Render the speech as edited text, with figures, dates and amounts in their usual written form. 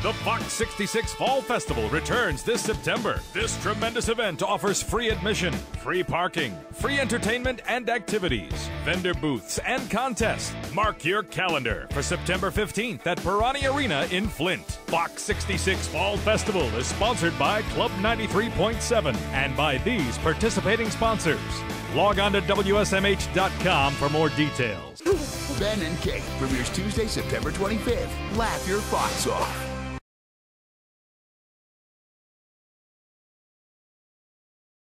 The FOX66 Fall Festival returns this September. This tremendous event offers free admission, free parking, free entertainment and activities, vendor booths, and contests. Mark your calendar for September 15th at Perani Arena in Flint. FOX66 Fall Festival is sponsored by Club 93.7 and by these participating sponsors. Log on to WSMH.com for more details. Ben and Kate premieres Tuesday, September 25th. Laugh your Fox off.